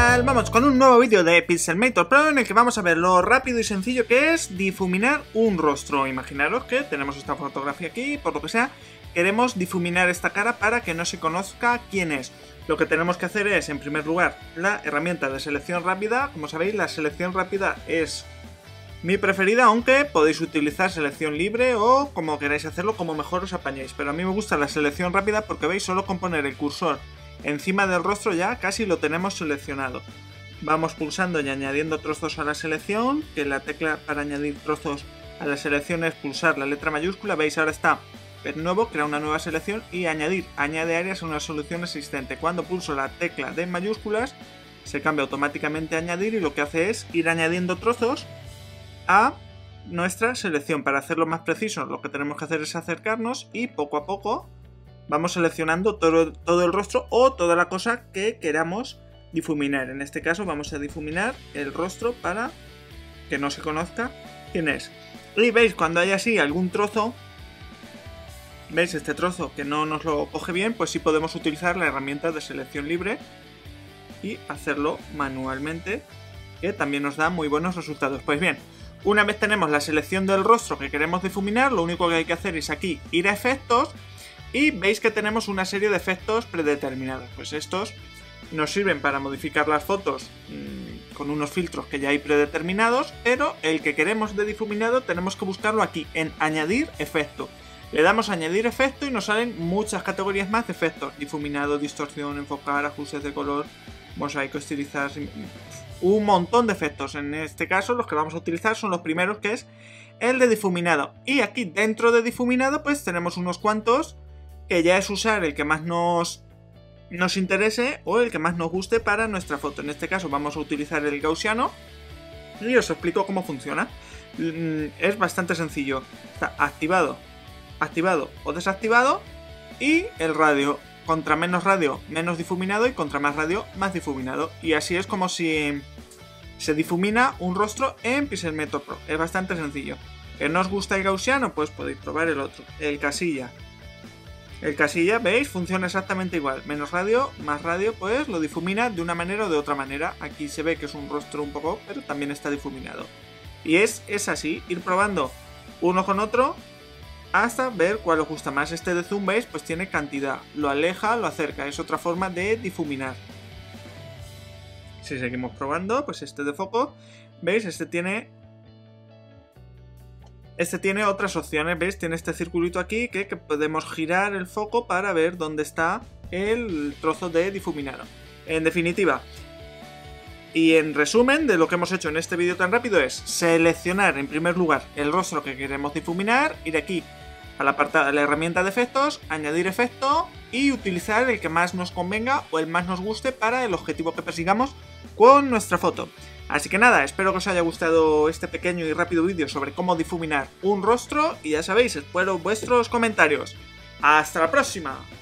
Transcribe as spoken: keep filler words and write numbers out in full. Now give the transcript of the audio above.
tal? Vamos con un nuevo vídeo de Pixelmator Pro en el que vamos a ver lo rápido y sencillo que es difuminar un rostro. Imaginaros que tenemos esta fotografía aquí, por lo que sea, queremos difuminar esta cara para que no se conozca quién es. Lo que tenemos que hacer es, en primer lugar, la herramienta de selección rápida. Como sabéis, la selección rápida es mi preferida, aunque podéis utilizar selección libre o como queráis hacerlo, como mejor os apañéis. Pero a mí me gusta la selección rápida porque veis, solo con poner el cursor encima del rostro ya casi lo tenemos seleccionado. Vamos pulsando y añadiendo trozos a la selección, que la tecla para añadir trozos a la selección es pulsar la letra mayúscula. Veis, ahora está ver nuevo, crea una nueva selección y añadir, añade áreas a una solución existente. Cuando pulso la tecla de mayúsculas se cambia automáticamente a añadir y lo que hace es ir añadiendo trozos a nuestra selección. Para hacerlo más preciso, lo que tenemos que hacer es acercarnos y poco a poco vamos seleccionando todo, todo el rostro o toda la cosa que queramos difuminar. En este caso vamos a difuminar el rostro para que no se conozca quién es. Y veis, cuando hay así algún trozo, veis este trozo que no nos lo coge bien, pues sí podemos utilizar la herramienta de selección libre y hacerlo manualmente, que también nos da muy buenos resultados. Pues bien, una vez tenemos la selección del rostro que queremos difuminar, lo único que hay que hacer es aquí ir a efectos. Y veis que tenemos una serie de efectos predeterminados. Pues estos nos sirven para modificar las fotos mmm, con unos filtros que ya hay predeterminados, pero el que queremos de difuminado tenemos que buscarlo aquí, en añadir efecto. Le damos a añadir efecto y nos salen muchas categorías más de efectos. Difuminado, distorsión, enfocar, ajustes de color, mosaico, estilizar, un montón de efectos. En este caso los que vamos a utilizar son los primeros, que es el de difuminado. Y aquí dentro de difuminado pues tenemos unos cuantos, que ya es usar el que más nos, nos interese o el que más nos guste para nuestra foto. En este caso vamos a utilizar el gaussiano y os explico cómo funciona. Es bastante sencillo. Está activado, activado o desactivado, y el radio. Contra menos radio, menos difuminado, y contra más radio, más difuminado. Y así es como si se difumina un rostro en Pixelmator Pro. Es bastante sencillo. ¿Que no os gusta el gaussiano? Pues podéis probar el otro, el casilla. El casilla, ¿veis? Funciona exactamente igual. Menos radio, más radio, pues lo difumina de una manera o de otra manera. Aquí se ve que es un rostro un poco, pero también está difuminado. Y es, es así, ir probando uno con otro hasta ver cuál os gusta más. Este de zoom, ¿veis? Pues tiene cantidad. Lo aleja, lo acerca. Es otra forma de difuminar. Si seguimos probando, pues este de foco, ¿veis? Este tiene... Este tiene otras opciones, ¿veis? Tiene este circulito aquí que, que podemos girar el foco para ver dónde está el trozo de difuminado. En definitiva, y en resumen de lo que hemos hecho en este vídeo tan rápido, es seleccionar en primer lugar el rostro que queremos difuminar, ir aquí a la, a la herramienta de efectos, añadir efecto y utilizar el que más nos convenga o el más nos guste para el objetivo que persigamos con nuestra foto. Así que nada, espero que os haya gustado este pequeño y rápido vídeo sobre cómo difuminar un rostro y ya sabéis, espero vuestros comentarios. ¡Hasta la próxima!